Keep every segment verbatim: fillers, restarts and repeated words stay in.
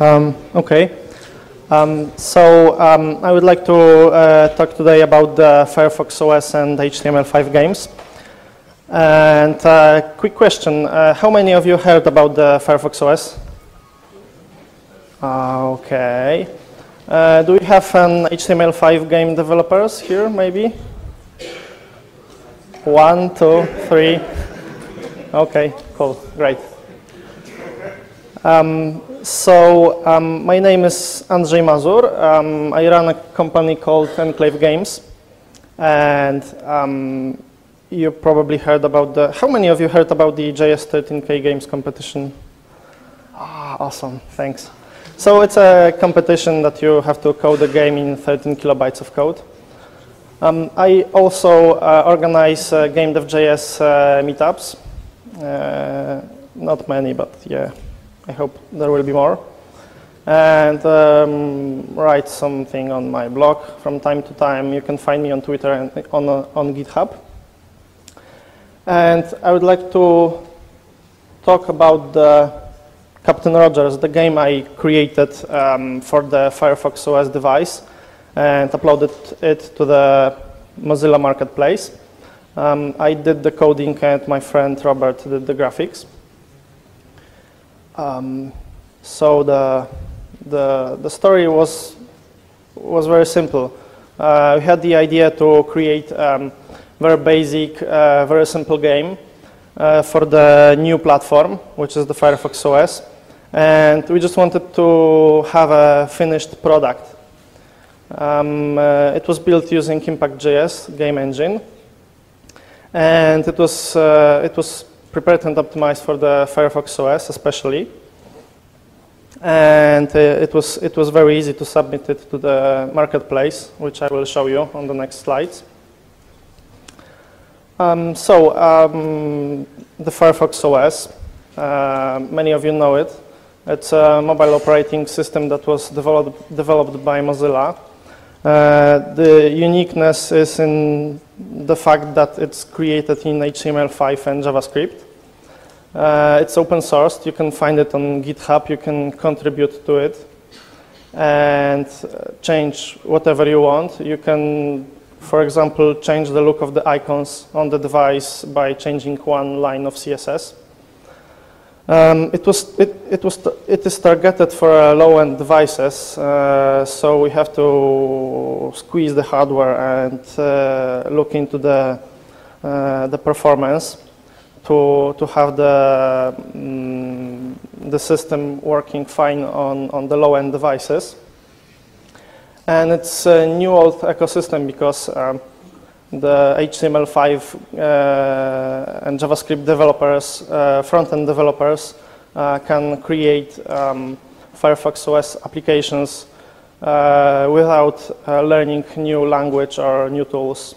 Um, okay. Um, so um, I would like to uh, talk today about the Firefox O S and H T M L five games. And uh, quick question, uh, how many of you heard about the Firefox O S? Uh, okay. Uh, do we have an H T M L five game developers here, maybe? One, two, three. Okay, cool, great. Um, so um, my name is Andrzej Mazur. Um, I run a company called Enclave Games, and um, you probably heard about the. How many of you heard about the J S thirteen K Games competition? Ah, awesome, thanks. So it's a competition that you have to code a game in thirteen kilobytes of code. Um, I also uh, organize uh, Game Dev J S uh, meetups. Uh, not many, but yeah. I hope there will be more. And um, write something on my blog from time to time. You can find me on Twitter and on, uh, on GitHub. And I would like to talk about the Captain Rogers, the game I created um, for the Firefox O S device and uploaded it to the Mozilla Marketplace. Um, I did the coding and my friend Robert did the graphics. Um, so the, the, the story was, was very simple. Uh, we had the idea to create a um, very basic, uh, very simple game uh, for the new platform, which is the Firefox O S. And we just wanted to have a finished product. Um, uh, it was built using Impact J S game engine. And it was, uh, it was prepared and optimized for the Firefox O S especially. And uh, it, was, it was very easy to submit it to the marketplace, which I will show you on the next slides. Um, so um, the Firefox O S, uh, many of you know it. It's a mobile operating system that was developed, developed by Mozilla. Uh, the uniqueness is in the fact that it's created in H T M L five and JavaScript. Uh, it's open sourced. You can find it on GitHub. You can contribute to it and uh, change whatever you want. You can, for example, change the look of the icons on the device by changing one line of C S S. Um, it was it, it was it is targeted for uh, low-end devices, uh, so we have to squeeze the hardware and uh, look into the uh, the performance to to have the um, the system working fine on on the low-end devices. And it's a new old ecosystem because um, the H T M L five uh, and JavaScript developers, uh, front-end developers, uh, can create um, Firefox O S applications uh, without uh, learning new language or new tools.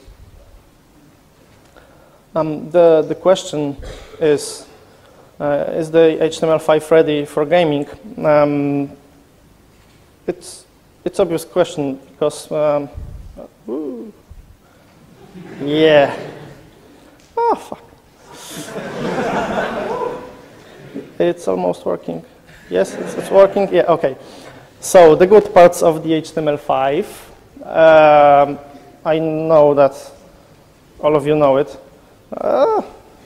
Um, the, the question is, uh, is the H T M L five ready for gaming? Um, it's it's obvious question because um, uh, yeah. Oh, fuck. It's almost working. Yes, it's, it's working. Yeah, okay. So the good parts of the H T M L five. Um, I know that all of you know it. Uh,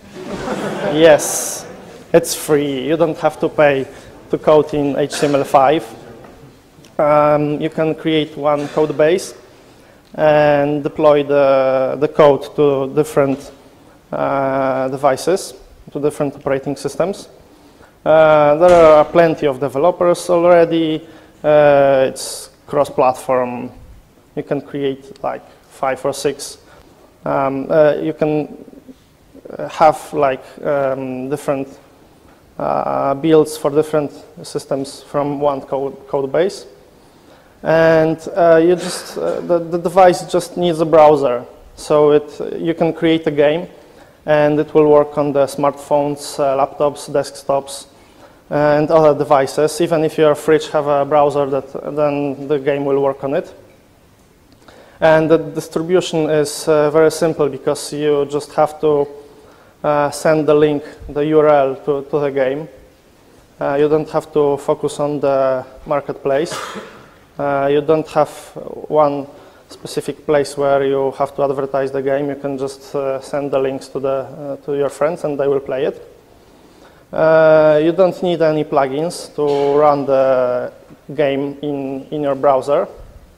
yes, it's free. You don't have to pay to code in H T M L five. Um, you can create one code base and deploy the, the code to different uh, devices, to different operating systems. Uh, there are plenty of developers already. Uh, it's cross-platform. You can create like five or six. Um, uh, you can have like um, different uh, builds for different systems from one code, code base. And uh, you just, uh, the, the device just needs a browser. So it, you can create a game and it will work on the smartphones, uh, laptops, desktops, and other devices. Even if your fridge have a browser, that, then the game will work on it. And the distribution is uh, very simple because you just have to uh, send the link, the U R L to, to the game. Uh, you don't have to focus on the marketplace. Uh, you don't have one specific place where you have to advertise the game. You can just uh, send the links to, the, uh, to your friends and they will play it. Uh, you don't need any plugins to run the game in, in your browser.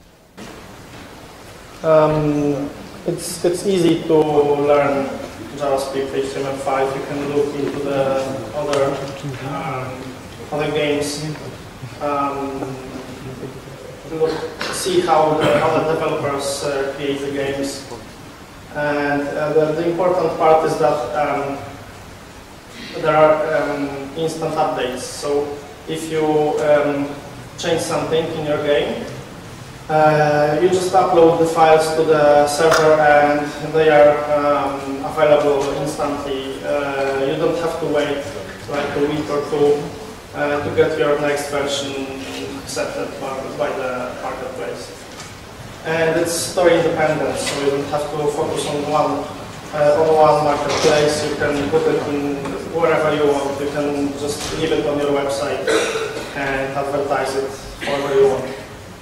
Um, it's, it's easy to learn JavaScript, H T M L five. You can look into the other, um, other games. Um, Look, see how the other developers uh, create the games. And uh, the, the important part is that um, there are um, instant updates. So if you um, change something in your game, uh, you just upload the files to the server and they are um, available instantly. Uh, you don't have to wait like a week or two uh, to get your next version accepted by, by the marketplace. And it's story independent, so you don't have to focus on one uh, on one marketplace. You can put it in wherever you want. You can just leave it on your website and advertise it wherever you want.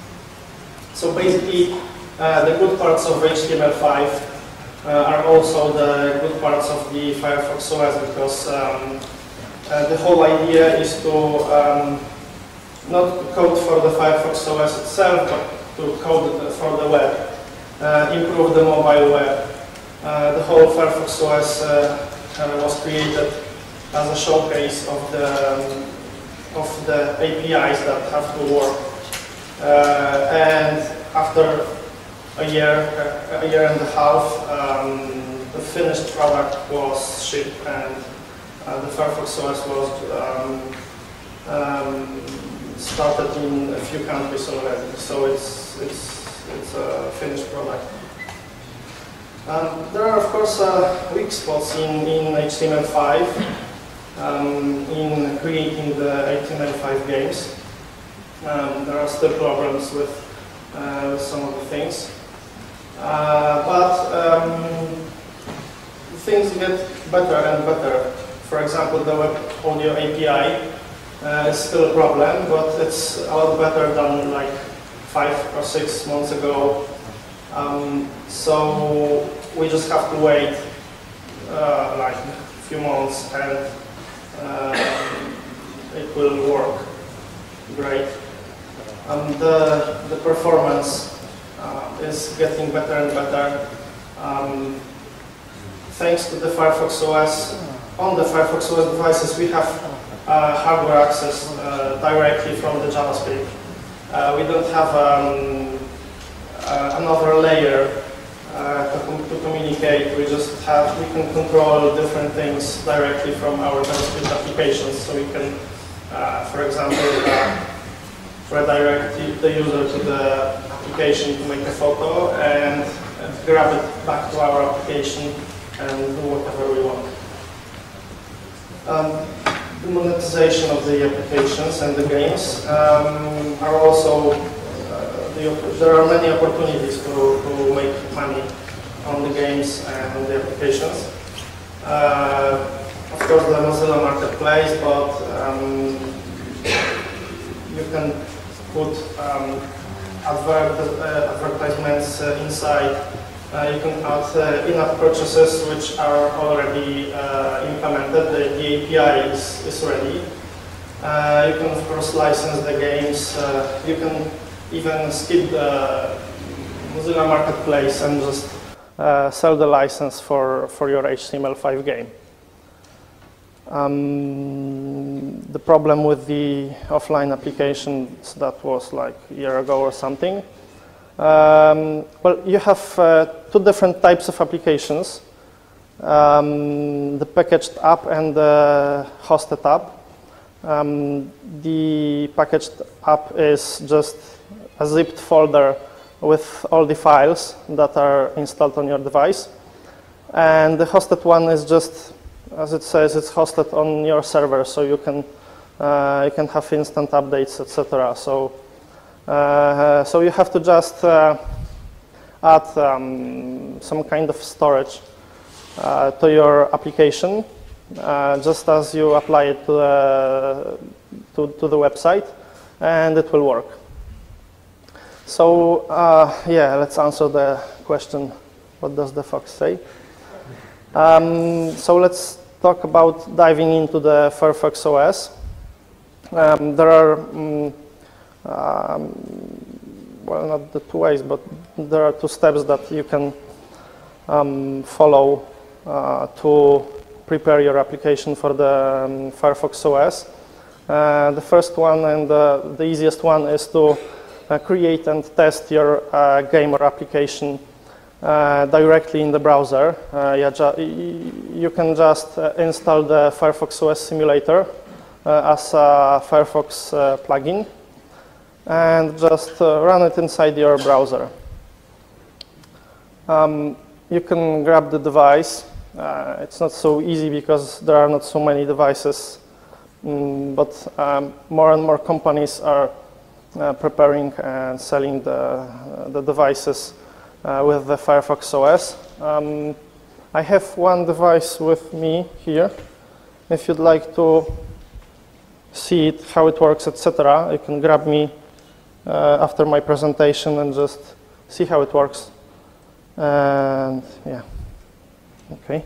So basically, uh, the good parts of H T M L five uh, are also the good parts of the Firefox O S, because um, uh, the whole idea is to um, not to code for the Firefox O S itself, but to code for the web, uh, improve the mobile web. Uh, the whole Firefox O S uh, uh, was created as a showcase of the um, of the A P Is that have to work. Uh, and after a year, a year and a half, um, the finished product was shipped, and uh, the Firefox O S was um, um, started in a few countries already, so it's it's it's a finished product. Um, there are of course uh, weak spots in in H T M L five, um, in creating the H T M L five games. Um, there are still problems with, uh, with some of the things, uh, but um, things get better and better. For example, the web audio A P I. Uh, it's still a problem, but it's a lot better than like five or six months ago. Um, so we just have to wait uh, like a few months, and uh, it will work great. Um, the the performance uh, is getting better and better. Um, thanks to the Firefox O S, on the Firefox O S devices we have Uh, hardware access uh, directly from the JavaScript. Uh, we don't have um, uh, another layer uh, to, com to communicate. We just have, we can control different things directly from our JavaScript applications. So we can, uh, for example, uh, redirect the user to the application to make a photo and uh, grab it back to our application and do whatever we want. Um, The monetization of the applications and the games um, are also, uh, the, there are many opportunities to, to make money on the games and on the applications. Uh, of course, the Mozilla Marketplace, but um, you can put um, advert, uh, advertisements uh, inside. Uh, you can add uh, in-app purchases, which are already uh, implemented. The, the A P I is, is ready. Uh, you can, of course, license the games. Uh, you can even skip the Mozilla Marketplace and just uh, sell the license for, for your H T M L five game. Um, the problem with the offline applications that was like a year ago or something. Um, well, you have uh, two different types of applications, um, the packaged app and the hosted app. Um, the packaged app is just a zipped folder with all the files that are installed on your device. And the hosted one is just, as it says, it's hosted on your server, so you can, uh, you can have instant updates, et cetera. So Uh, so you have to just uh, add um, some kind of storage uh, to your application, uh, just as you apply it to the, to, to the website, and it will work. So uh, yeah, let's answer the question, what does the Fox say? Um, so let's talk about diving into the Firefox O S. Um, there are, um, um, well, not the two ways, but there are two steps that you can um, follow uh, to prepare your application for the um, Firefox O S. Uh, the first one and uh, the easiest one is to uh, create and test your uh, game or application uh, directly in the browser. Uh, yeah, you can just uh, install the Firefox O S simulator uh, as a Firefox uh, plugin and just uh, run it inside your browser. Um, you can grab the device. Uh, it's not so easy because there are not so many devices. Mm, but um, more and more companies are uh, preparing and selling the, uh, the devices uh, with the Firefox O S. Um, I have one device with me here. If you'd like to see it, how it works, et cetera, you can grab me uh, after my presentation and just see how it works. And yeah, okay.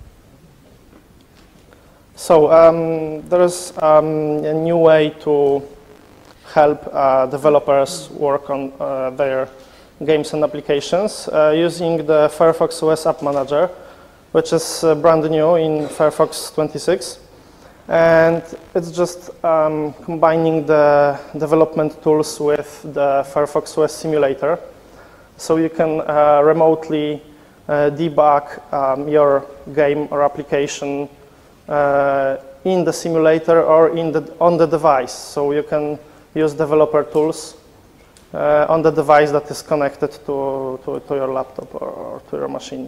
So um, there is um, a new way to help uh, developers work on uh, their games and applications uh, using the Firefox O S App Manager, which is uh, brand new in Firefox twenty-six. And it's just um, combining the development tools with the Firefox O S simulator. So you can uh, remotely uh, debug um, your game or application Uh, in the simulator or in the, on the device. So you can use developer tools uh, on the device that is connected to, to, to your laptop or, or to your machine.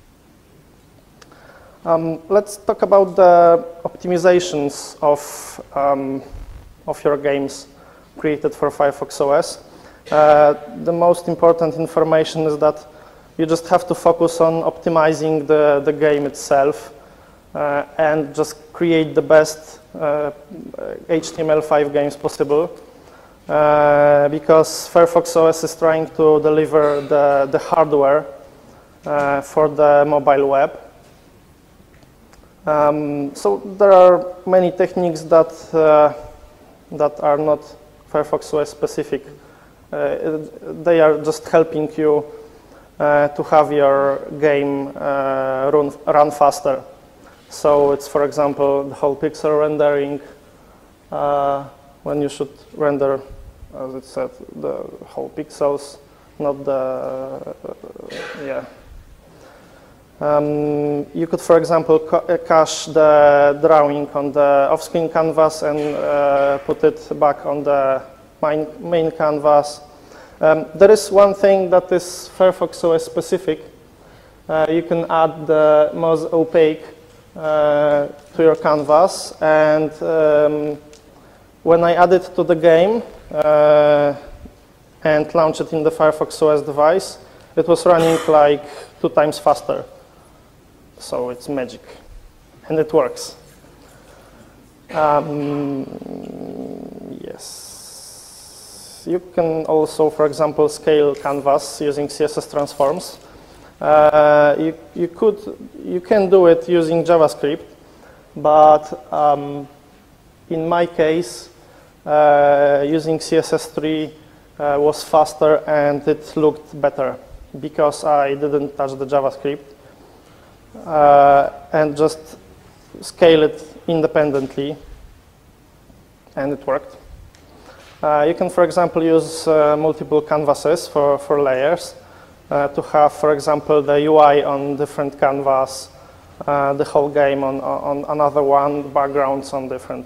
Um, let's talk about the optimizations of, um, of your games created for Firefox O S. Uh, the most important information is that you just have to focus on optimizing the, the game itself. Uh, and just create the best uh, H T M L five games possible uh, because Firefox O S is trying to deliver the, the hardware uh, for the mobile web. Um, so there are many techniques that, uh, that are not Firefox O S specific. Uh, they are just helping you uh, to have your game uh, run, run faster. So it's, for example, the whole pixel rendering, uh, when you should render, as it said, the whole pixels, not the, uh, yeah. Um, you could, for example, cache the drawing on the off-screen canvas and uh, put it back on the main, main canvas. Um, there is one thing that is Firefox O S specific. Uh, you can add the most opaque Uh, to your canvas, and um, when I add it to the game uh, and launch it in the Firefox O S device, it was running like two times faster. So it's magic, and it works. Um, yes, you can also, for example, scale canvas using C S S transforms. Uh, you, you, could, you can do it using JavaScript, but um, in my case, uh, using C S S three uh, was faster and it looked better because I didn't touch the JavaScript uh, and just scale it independently, and it worked. Uh, you can, for example, use uh, multiple canvases for, for layers. Uh, to have, for example, the U I on different canvas, uh, the whole game on, on another one, backgrounds on different.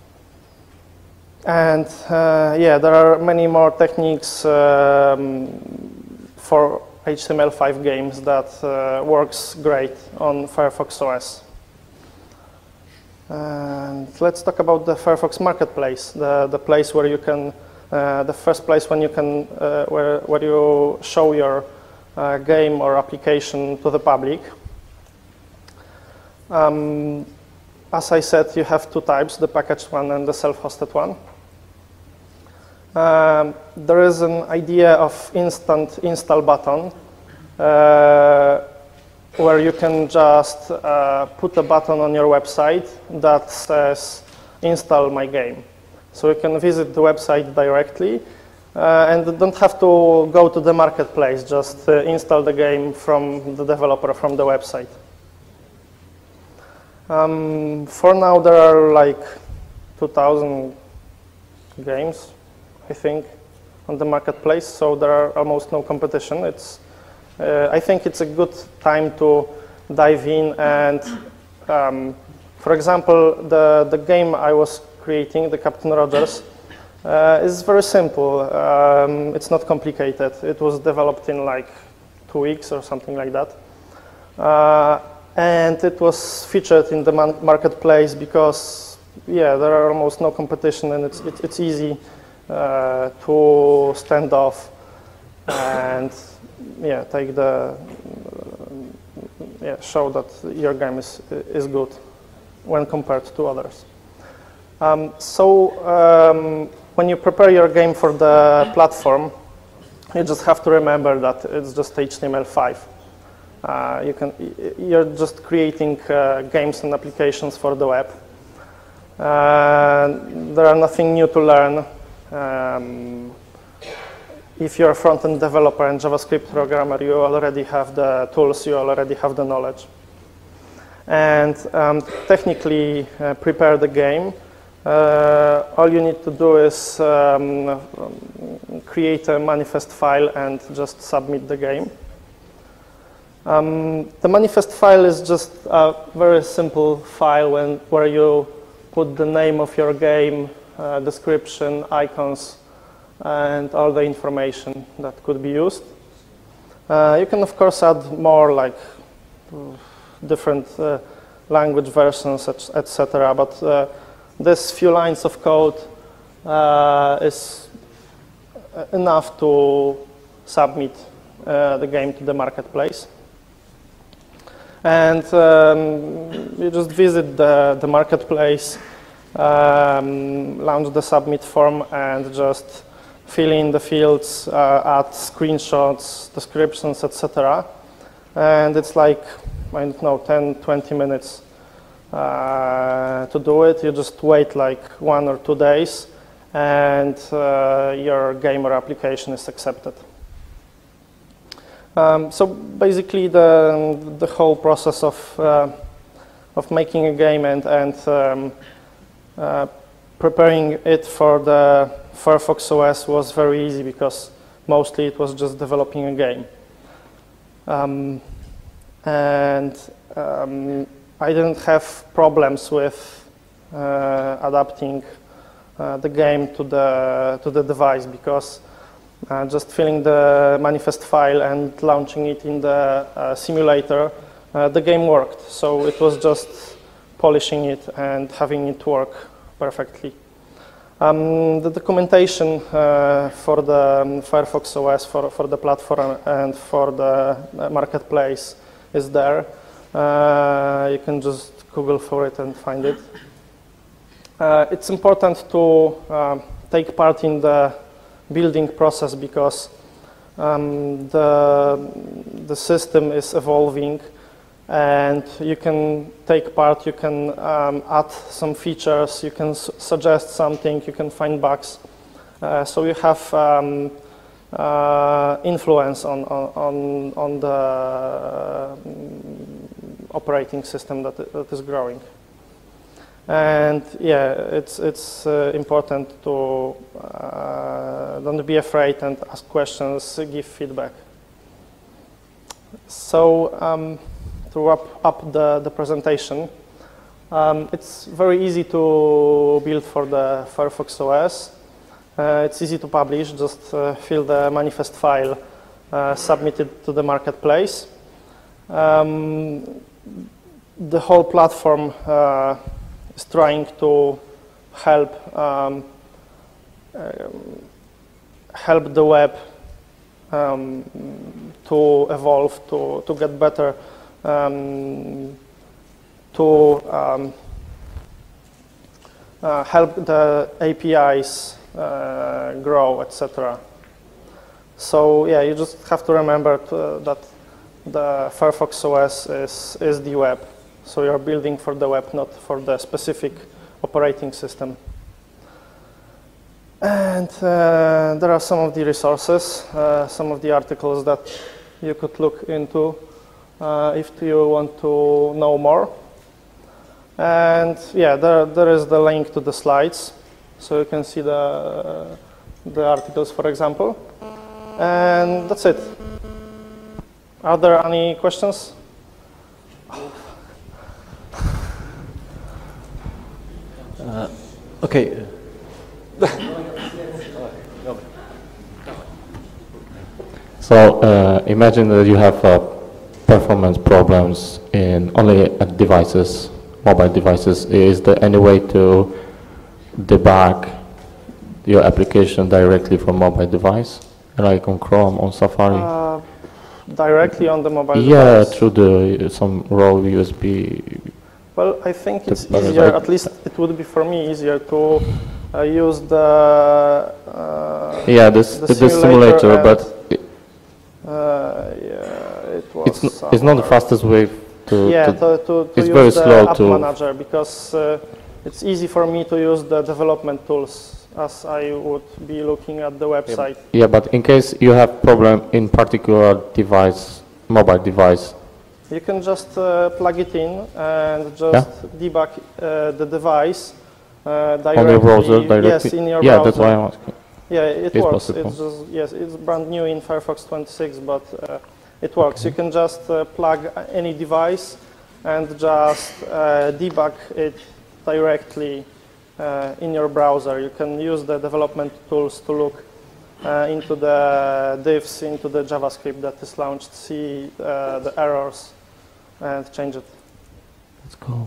And uh, yeah, there are many more techniques um, for H T M L five games that uh, works great on Firefox O S. And let's talk about the Firefox Marketplace, the, the place where you can, uh, the first place when you can, uh, where, where you show your Uh, game or application to the public. Um, as I said, you have two types, the packaged one and the self-hosted one. Um, there is an idea of instant install button uh, where you can just uh, put a button on your website that says install my game. So you can visit the website directly uh, and don't have to go to the marketplace, just uh, install the game from the developer, from the website. Um, for now there are like two thousand games, I think, on the marketplace, so there are almost no competition. It's, uh, I think it's a good time to dive in and, um, for example, the, the game I was creating, the Captain Rogers, uh, is very simple. Um, it's not complicated. It was developed in like two weeks or something like that. Uh, and it was featured in the marketplace because, yeah, there are almost no competition and it's, it, it's easy Uh, to stand off and yeah, take the uh, yeah, show that your game is is good when compared to others. Um, so um, when you prepare your game for the platform, you just have to remember that it's just H T M L five. Uh, you can you're just creating uh, games and applications for the web. Uh, there are nothing new to learn. Um, if you're a front-end developer and JavaScript programmer, you already have the tools, you already have the knowledge. And um, technically uh, prepare the game. Uh, all you need to do is um, create a manifest file and just submit the game. Um, the manifest file is just a very simple file when, where you put the name of your game, Uh, description, icons, and all the information that could be used. Uh, you can, of course, add more, like uh, different uh, language versions, et cetera. But uh, this few lines of code uh, is enough to submit uh, the game to the marketplace. And um, you just visit the, the marketplace, Um, launch the submit form and just fill in the fields, uh, add screenshots, descriptions, et cetera. And it's like, I don't know, ten, twenty minutes uh, to do it. You just wait like one or two days and uh, your game or application is accepted. Um, so basically the, the whole process of, uh, of making a game and, and um, Uh, preparing it for the Firefox O S was very easy because mostly it was just developing a game. Um, and um, I didn't have problems with uh, adapting uh, the game to the, to the device because uh, just filling the manifest file and launching it in the uh, simulator, uh, the game worked. So it was just polishing it and having it work perfectly. Um, the documentation uh, for the um, Firefox O S, for, for the platform and for the marketplace is there. Uh, you can just Google for it and find it. Uh, it's important to uh, take part in the building process because um, the, the system is evolving and you can take part, you can um, add some features, you can su suggest something, you can find bugs. Uh, so you have um, uh, influence on, on, on the uh, operating system that, that is growing. And yeah, it's, it's uh, important to uh, don't be afraid and ask questions, give feedback. So, um, to wrap up the, the presentation, um, it's very easy to build for the Firefox O S. Uh, it's easy to publish, just uh, fill the manifest file, uh, submit it to the marketplace. Um, the whole platform uh, is trying to help um, uh, help the web um, to evolve, to, to get better, um, to um, uh, help the A P Is uh, grow, et cetera. So yeah, you just have to remember to, that the Firefox O S is, is the web. So you're building for the web, not for the specific operating system. And uh, there are some of the resources, uh, some of the articles that you could look into uh, if you want to know more. And yeah, there, there is the link to the slides. So you can see the, uh, the articles, for example. And that's it. Are there any questions? Uh, okay. So uh, imagine that you have uh, performance problems in only at devices, mobile devices. Is there any way to debug your application directly from mobile device, like on Chrome, on Safari? Uh, directly on the mobile yeah, device? through the some raw U S B. Well, I think it's easier, at least it would be for me easier to uh, use the uh, yeah, this, the, the simulator, simulator but it, uh, yeah, it was it's, n it's not the fastest way to, yeah, to, to, to, to it's use very the slow app to manager, because uh, it's easy for me to use the development tools as I would be looking at the website. Yeah, but in case you have problem in particular device, mobile device, you can just uh, plug it in and just yeah? debug uh, the device uh, directly. On your browser directly? Yes, in your yeah, browser. that's why I'm asking. Yeah, it it's works. Possible. It's just, yes, it's brand new in Firefox twenty-six, but uh, it works. Okay. You can just uh, plug any device and just uh, debug it directly uh, in your browser. You can use the development tools to look uh, into the diffs, into the JavaScript that is launched, see uh, the errors, and change it. Let's go.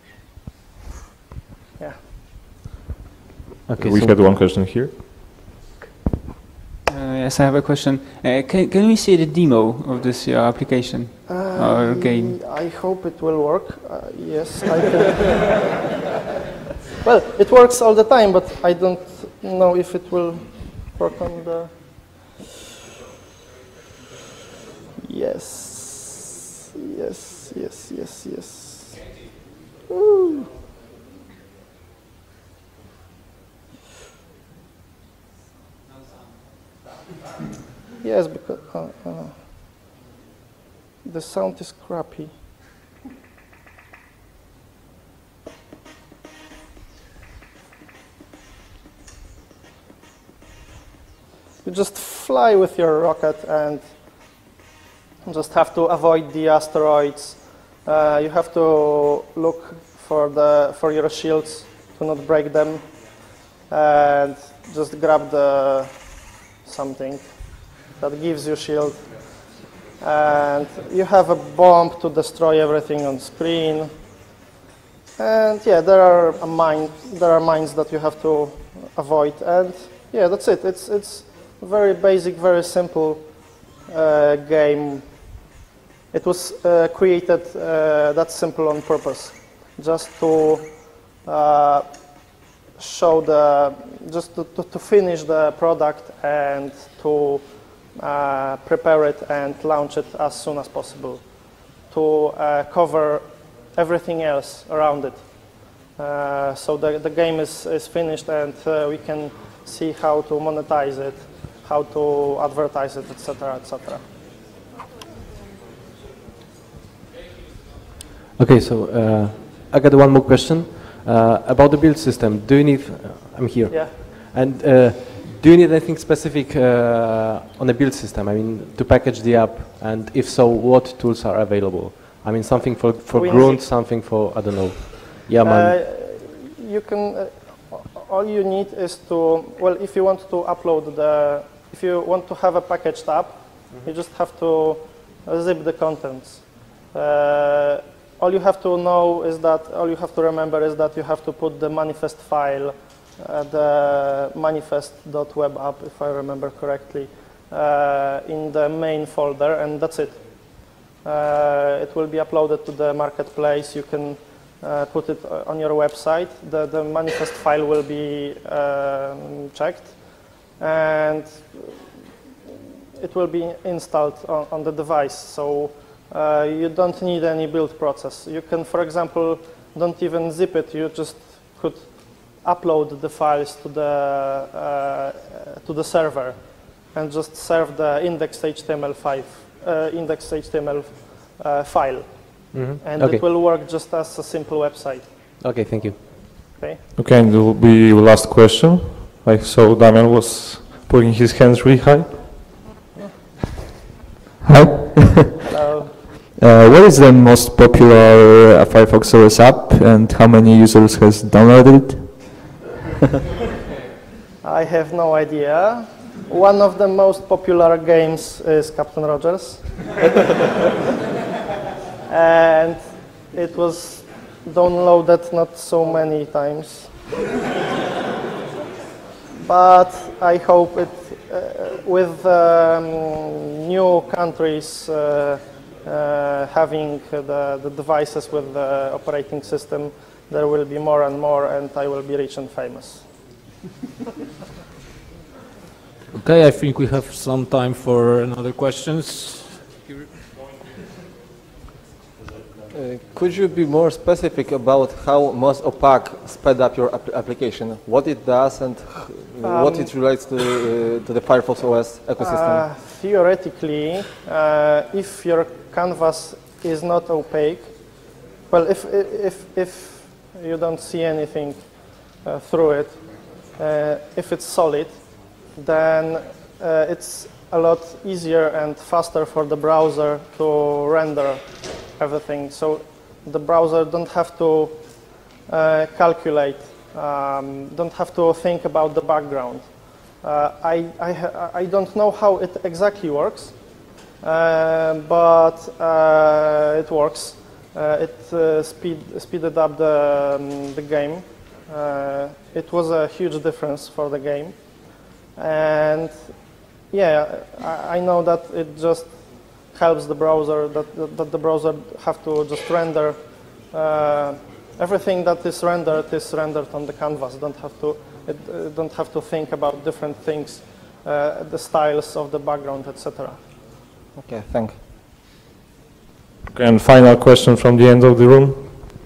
Yeah. Okay. We so had one question here. Uh, yes, I have a question. Uh, can, can we see the demo of this uh, application uh, or game? I hope it will work. Uh, yes, I can. Well, it works all the time, but I don't know if it will work on the... Yes, yes, yes, yes, yes. Ooh. Yes, because uh, uh, the sound is crappy. You just fly with your rocket and just have to avoid the asteroids. Uh, you have to look for the for your shields to not break them, and just grab the something that gives you shield. And you have a bomb to destroy everything on screen. And yeah, there are a mine, there are mines that you have to avoid. And yeah, that's it. It's it's a very basic, very simple uh, game. It was uh, created uh, that simple on purpose, just to uh, show the, just to, to, to finish the product and to uh, prepare it and launch it as soon as possible, to uh, cover everything else around it. Uh, so the, the game is, is finished, and uh, we can see how to monetize it, how to advertise it, et cetera, et cetera. Okay, so uh, I got one more question uh, about the build system. Do you need? Uh, I'm here. Yeah. And uh, do you need anything specific uh, on the build system? I mean, to package the app, and if so, what tools are available? I mean, something for for Grunt, something for I don't know. Yeah, man. Uh, you can. Uh, all you need is to. Well, if you want to upload the, if you want to have a packaged app, mm-hmm. you just have to zip the contents. Uh, All you have to know is that, all you have to remember is that you have to put the manifest file, uh, the manifest.webapp, if I remember correctly, uh, in the main folder, and that's it. Uh, it will be uploaded to the marketplace. You can uh, put it on your website, the, the manifest file will be um, checked, and it will be installed on, on the device. So uh, you don't need any build process. You can, for example, don't even zip it. You just could upload the files to the uh, to the server, and just serve the indexed H T M L five uh, indexed H T M L uh, file, mm-hmm. and okay. it will work just as a simple website. Okay, thank you. Okay. Okay, and there will be your last question. I saw Damian was putting his hands really high. Hi. Hello. Uh, what is the most popular uh, Firefox O S app, and how many users has downloaded it? I have no idea. One of the most popular games is Captain Rogers. And it was downloaded not so many times. But I hope it, uh, with um, new countries uh, uh, having the, the devices with the operating system, there will be more and more, and I will be rich and famous. Okay, I think we have some time for another questions. Uh, could you be more specific about how Moz O P A C sped up your ap application? What it does and uh, what Um, it relates to, uh, to the Firefox O S ecosystem? Uh, theoretically, uh, if your canvas is not opaque, well, if, if, if you don't see anything uh, through it, uh, if it's solid, then uh, it's a lot easier and faster for the browser to render everything. So the browser don't have to uh, calculate, um, don't have to think about the background. Uh, I, I, I don't know how it exactly works, uh, but uh, it works. Uh, it uh, speed, speeded up the, um, the game. Uh, it was a huge difference for the game. And yeah, I, I know that it just helps the browser, that, that, that the browser have to just render uh, everything that is rendered is rendered on the canvas. Don't have to, it, uh, don't have to think about different things, uh, the styles of the background, et cetera. Okay, thank you. Okay, and final question from the end of the room.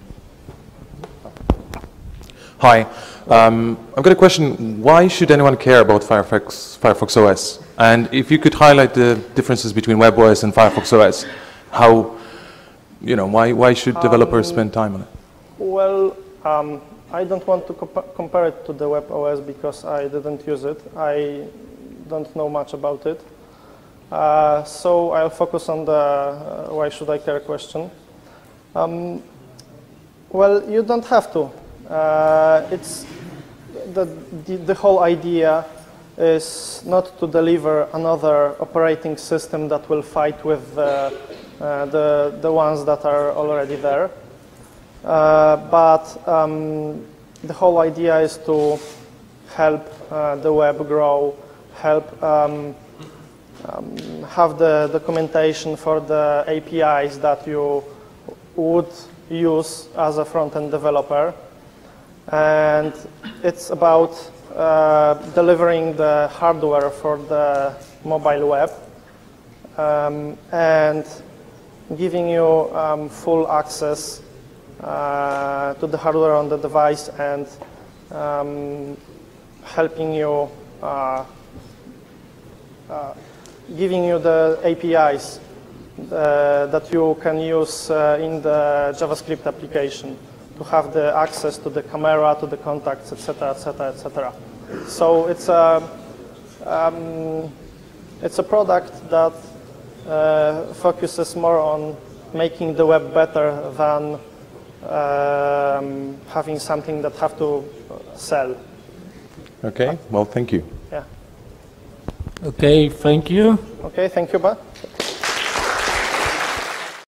Hi. Um, I've got a question. Why should anyone care about Firefox, Firefox O S? And if you could highlight the differences between WebOS and Firefox O S, how, you know, why, why should developers um, spend time on it? Well, um, I don't want to compa compare it to the WebOS because I didn't use it. I don't know much about it. Uh, so I'll focus on the uh, why should I care question. Um, well, you don't have to. Uh, it's the, the, the whole idea is not to deliver another operating system that will fight with uh, uh, the, the ones that are already there. Uh, but um, the whole idea is to help uh, the web grow, help um, um, have the documentation for the A P Is that you would use as a front-end developer. And it's about uh, delivering the hardware for the mobile web um, and giving you um, full access uh, to the hardware on the device and um, helping you, uh, uh, giving you the A P Is uh, that you can use uh, in the JavaScript application, to have the access to the camera, to the contacts, et cetera, et cetera, et cetera. So it's a um, it's a product that uh, focuses more on making the web better than um, having something that have to sell. Okay. Well, thank you. Yeah. Okay. Thank you. Okay. Thank you, Ba.